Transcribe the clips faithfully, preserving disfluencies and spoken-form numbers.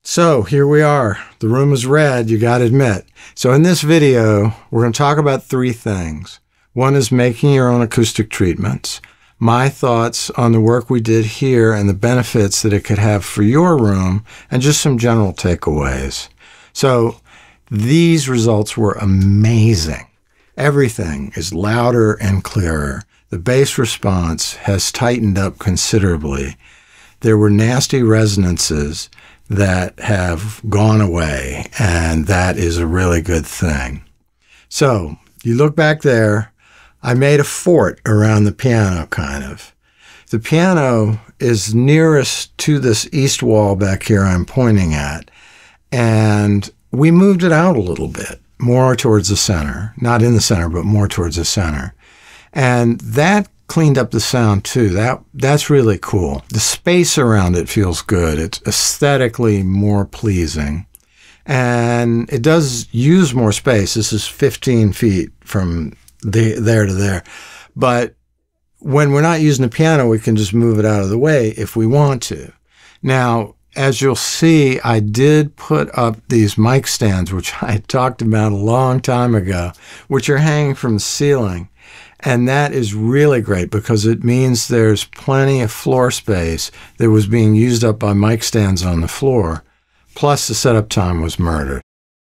So here we are. The room is red, you got to admit. So in this video, we're going to talk about three things. One is making your own acoustic treatments, my thoughts on the work we did here and the benefits that it could have for your room, and just some general takeaways. So these results were amazing. Everything is louder and clearer. The bass response has tightened up considerably. There were nasty resonances that have gone away, and that is a really good thing. So you look back there, I made a fort around the piano, kind of. The piano is nearest to this east wall back here I'm pointing at, and we moved it out a little bit, more towards the center. Not in the center, but more towards the center. And that cleaned up the sound too. That that's really cool. The space around it feels good. It's aesthetically more pleasing. And it does use more space. This is fifteen feet from the, there to there. But when we're not using the piano, we can just move it out of the way if we want to. Now, as you'll see, I did put up these mic stands, which I talked about a long time ago, which are hanging from the ceiling. And that is really great because it means there's plenty of floor space that was being used up by mic stands on the floor. Plus the setup time was murdered.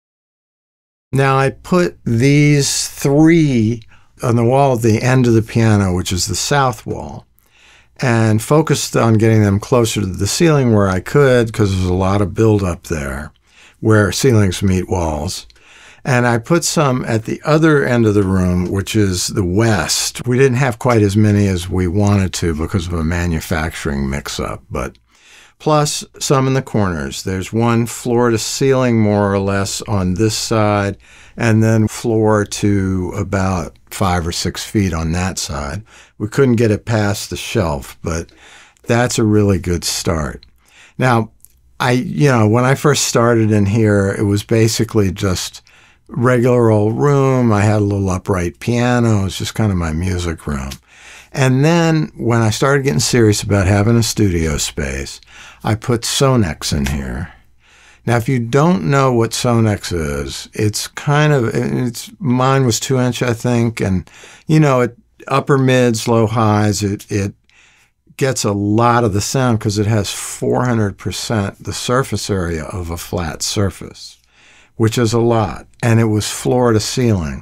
Now I put these three on the wall at the end of the piano, which is the south wall, and focused on getting them closer to the ceiling where I could, because there's a lot of buildup there where ceilings meet walls. And I put some at the other end of the room, which is the west. We didn't have quite as many as we wanted to because of a manufacturing mix-up, but plus some in the corners. There's one floor to ceiling more or less on this side, and then floor to about five or six feet on that side. We couldn't get it past the shelf, but that's a really good start. Now, I, you know, when I first started in here, it was basically just regular old room. I had a little upright piano. It was just kind of my music room. And then when I started getting serious about having a studio space, I put Sonex in here. Now, if you don't know what Sonex is, it's kind of, it's, mine was two inch, I think. And, you know, it upper mids, low highs, it, it gets a lot of the sound because it has four hundred percent the surface area of a flat surface, which is a lot. And it was floor to ceiling.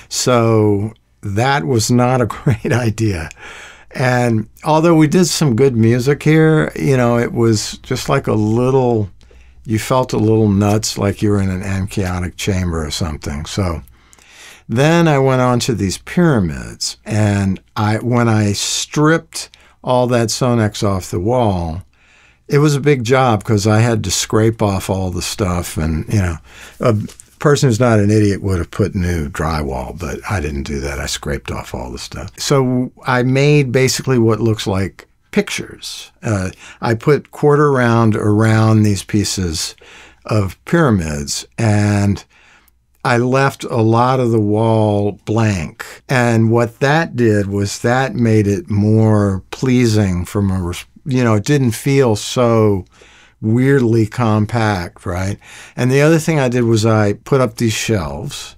So that was not a great idea. And although we did some good music here, you know, it was just like a little, you felt a little nuts, like you were in an anechoic chamber or something. So then I went on to these pyramids. And I, when I stripped all that Sonex off the wall, it was a big job because I had to scrape off all the stuff. And, you know, a person who's not an idiot would have put new drywall, but I didn't do that. I scraped off all the stuff. So I made basically what looks like pictures. Uh, I put quarter round around these pieces of pyramids, and I left a lot of the wall blank. And what that did was that made it more pleasing from a you know, it didn't feel so weirdly compact, right? And the other thing I did was I put up these shelves,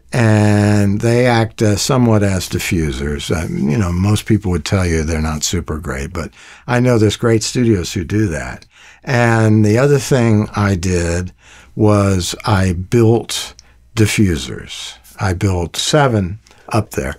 and they act uh, somewhat as diffusers. Uh, you know, most people would tell you they're not super great, but I know there's great studios who do that. And the other thing I did was I built diffusers. I built seven up there,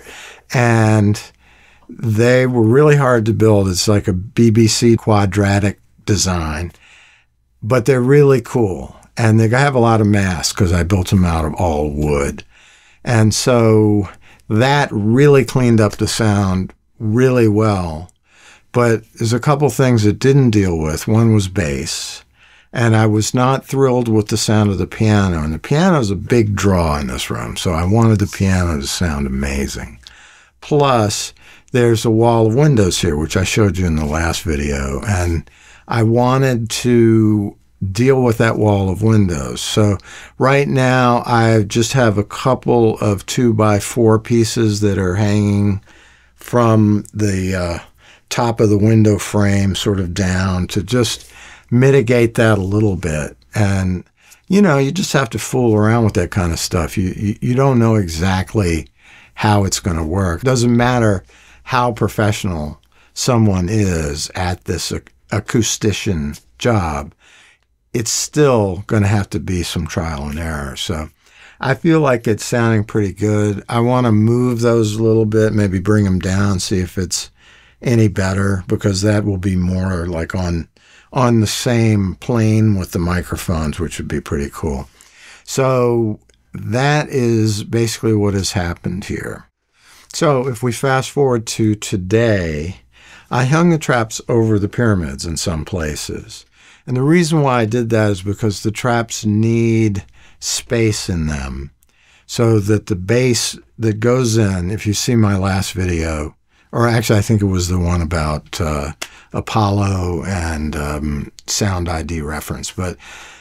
and they were really hard to build. It's like a B B C quadratic design, but they're really cool. And they have a lot of mass because I built them out of all wood. And so that really cleaned up the sound really well. But there's a couple things it didn't deal with. One was bass. And I was not thrilled with the sound of the piano. And the piano is a big draw in this room, so I wanted the piano to sound amazing. Plus, there's a wall of windows here, which I showed you in the last video, and I wanted to deal with that wall of windows. So right now, I just have a couple of two by four pieces that are hanging from the uh, top of the window frame sort of down to just mitigate that a little bit. And, you know, you just have to fool around with that kind of stuff. You, you, you don't know exactly how it's going to work. It doesn't matter how professional someone is at this ac acoustician job. It's still going to have to be some trial and error. So I feel like it's sounding pretty good. I want to move those a little bit, maybe bring them down, see if it's any better, because that will be more like on on the same plane with the microphones, which would be pretty cool. So that is basically what has happened here. So if we fast forward to today, I hung the traps over the pyramids in some places. And the reason why I did that is because the traps need space in them so that the bass that goes in, if you see my last video, or actually I think it was the one about uh, Apollo and um, sound I D reference, but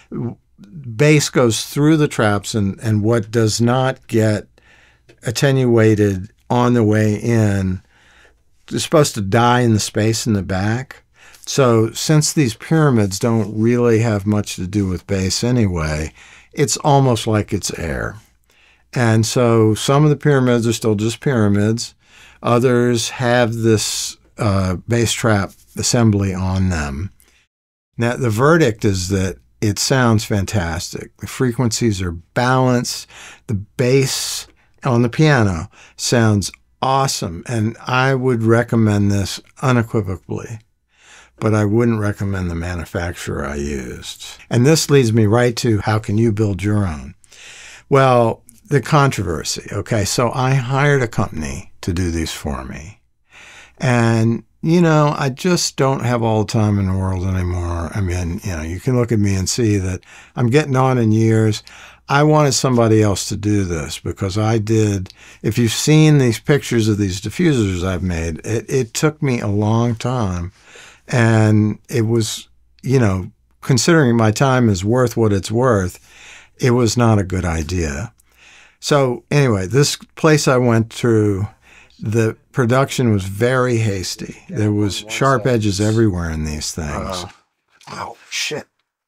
bass goes through the traps, and, and what does not get attenuated on the way in is supposed to die in the space in the back. So since these pyramids don't really have much to do with bass anyway, it's almost like it's air. And so some of the pyramids are still just pyramids. Others have this uh, bass trap assembly on them. Now, the verdict is that it sounds fantastic. The frequencies are balanced. The bass on the piano sounds awesome. And I would recommend this unequivocally. But I wouldn't recommend the manufacturer I used. And this leads me right to how can you build your own? Well, the controversy. Okay, so I hired a company to do these for me. And, you know, I just don't have all the time in the world anymore. I mean, you know, you can look at me and see that I'm getting on in years. I wanted somebody else to do this because I did, if you've seen these pictures of these diffusers I've made, it, it took me a long time. And it was, you know, considering my time is worth what it's worth, it was not a good idea. So anyway, this place I went to, the production was very hasty. Yeah, there was sharp side. edges everywhere in these things. Uh, oh, shit.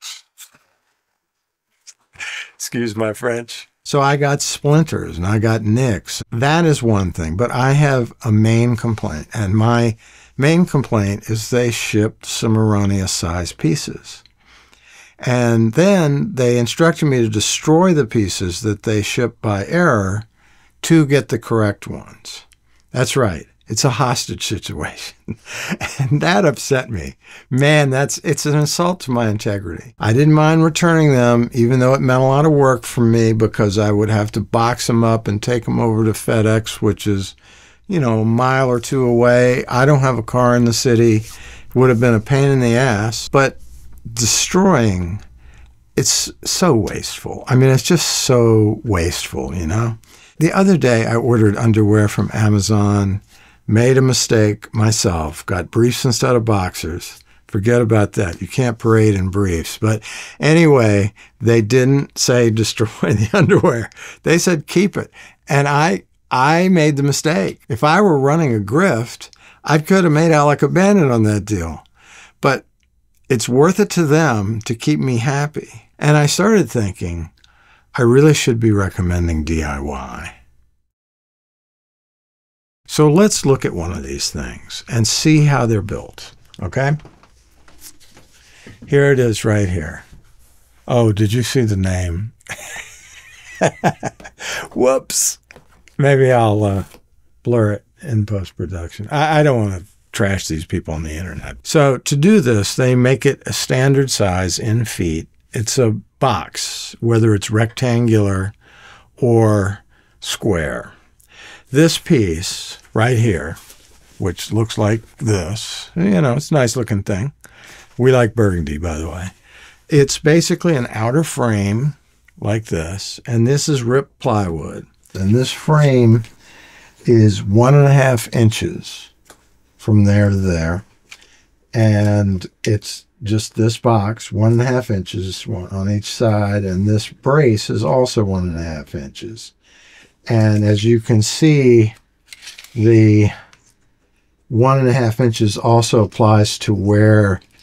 Excuse my French. So I got splinters and I got nicks. That is one thing, but I have a main complaint, and my main complaint is they shipped some erroneous size pieces. And then they instructed me to destroy the pieces that they shipped by error to get the correct ones. That's right. It's a hostage situation. And that upset me. Man, that's it's an insult to my integrity. I didn't mind returning them, even though it meant a lot of work for me because I would have to box them up and take them over to FedEx, which is, you know, a mile or two away. I don't have a car in the city. It would have been a pain in the ass. But destroying, it's so wasteful. I mean, it's just so wasteful, you know? The other day, I ordered underwear from Amazon, made a mistake myself, got briefs instead of boxers. Forget about that. You can't parade in briefs. But anyway, they didn't say destroy the underwear. They said keep it. And I... I made the mistake. If I were running a grift, I could have made out like a bandit on that deal. But it's worth it to them to keep me happy. And I started thinking, I really should be recommending D I Y. So let's look at one of these things and see how they're built, okay? Here it is right here. Oh, did you see the name? Whoops. Maybe I'll uh, blur it in post-production. I, I don't want to trash these people on the internet. So to do this, they make it a standard size in feet. It's a box, whether it's rectangular or square. This piece right here, which looks like this, you know, it's a nice looking thing. We like burgundy, by the way. It's basically an outer frame like this, and this is ripped plywood. And this frame is one and a half inches from there to there. And it's just this box, one and a half inches on each side. And this brace is also one and a half inches. And as you can see, the one and a half inches also applies to where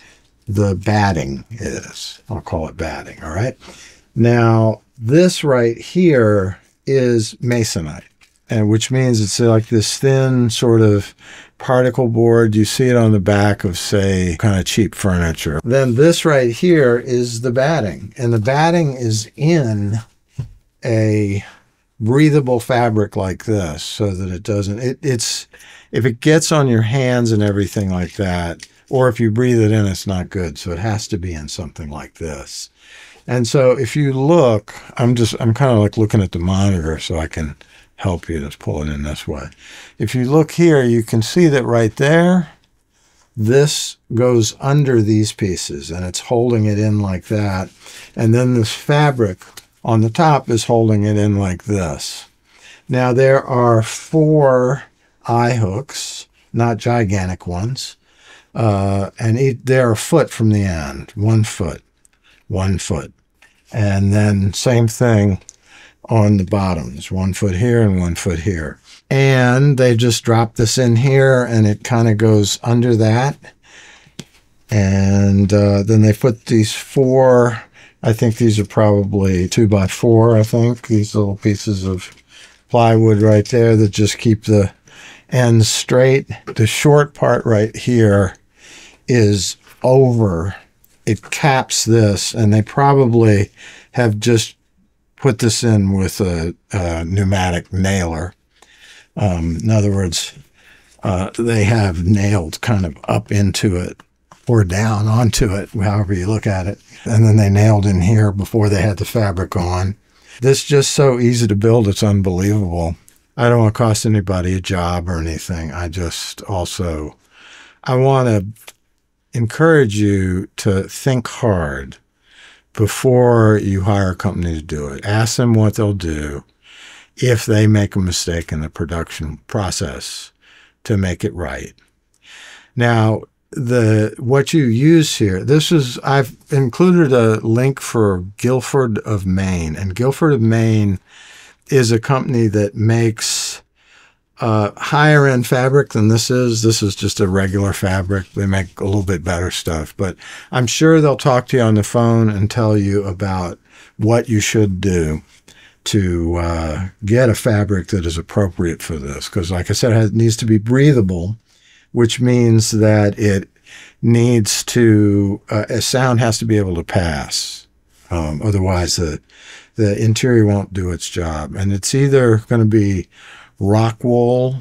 the batting is. I'll call it batting, all right? Now, this right here is masonite, and which means it's like this thin sort of particle board. You see it on the back of, say, kind of cheap furniture. Then this right here is the batting, and the batting is in a breathable fabric like this, so that it doesn't, it, it's, if it gets on your hands and everything like that, or if you breathe it in, it's not good. So it has to be in something like this. And so if you look, I'm just, I'm kind of like looking at the monitor so I can help you. Let's pull it in this way. If you look here, you can see that right there, this goes under these pieces and it's holding it in like that. And then this fabric on the top is holding it in like this. Now there are four eye hooks, not gigantic ones, uh, and each, they're a foot from the end, one foot, one foot. And then same thing on the bottoms, one foot here and one foot here. And they just drop this in here and it kind of goes under that. And uh, then they put these four, I think these are probably two by four, I think, these little pieces of plywood right there that just keep the ends straight. The short part right here is over. It caps this, and they probably have just put this in with a, a pneumatic nailer. Um, in other words, uh, they have nailed kind of up into it or down onto it, however you look at it. And then they nailed in here before they had the fabric on. This is just so easy to build, it's unbelievable. I don't want to cost anybody a job or anything. I just also, I want to encourage you to think hard before you hire a company to do it. Ask them what they'll do if they make a mistake in the production process to make it right. Now, the what you use here, this is, I've included a link for Guilford of Maine, and Guilford of Maine is a company that makes uh, higher end fabric than this is. This is just a regular fabric. They make a little bit better stuff, but I'm sure they'll talk to you on the phone and tell you about what you should do to uh, get a fabric that is appropriate for this. Because like I said, it needs to be breathable, which means that it needs to, uh, a sound has to be able to pass. Um, otherwise, the, the interior won't do its job. And it's either going to be rock wool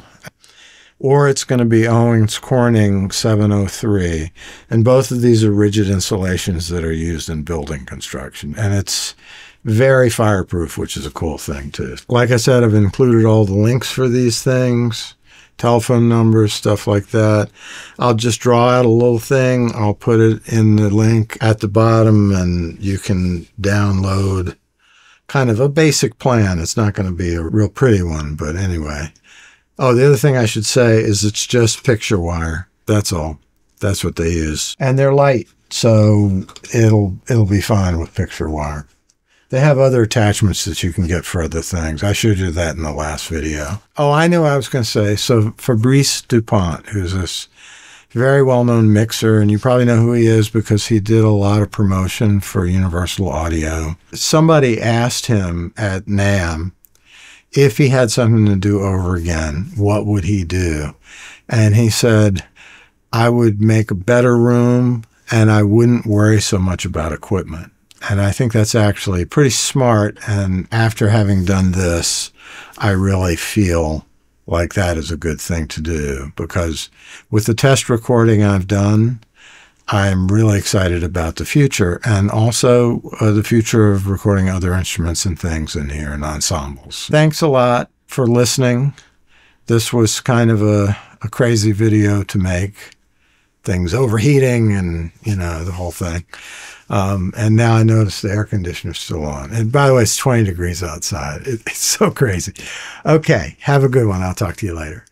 or it's going to be Owens Corning seven oh three. And both of these are rigid insulations that are used in building construction. And it's very fireproof, which is a cool thing too. Like I said, I've included all the links for these things, telephone numbers, stuff like that. I'll just draw out a little thing. I'll put it in the link at the bottom and you can download kind of a basic plan. It's not going to be a real pretty one, but anyway. Oh, the other thing I should say is it's just picture wire. That's all. That's what they use. And they're light, so it'll it'll be fine with picture wire. They have other attachments that you can get for other things. I showed you that in the last video. Oh, I knew I was going to say, so Fabrice Dupont, who's this very well-known mixer, and you probably know who he is because he did a lot of promotion for Universal Audio. Somebody asked him at NAMM if he had something to do over again, what would he do? And he said, I would make a better room and I wouldn't worry so much about equipment. And I think that's actually pretty smart. And after having done this, I really feel like that is a good thing to do, because with the test recording I've done, I'm really excited about the future, and also uh, the future of recording other instruments and things in here and ensembles. Thanks a lot for listening. This was kind of a, a crazy video to make. Things overheating and, you know, the whole thing. Um, and now I notice the air conditioner's still on. And by the way, it's twenty degrees outside. It, it's so crazy. Okay, have a good one. I'll talk to you later.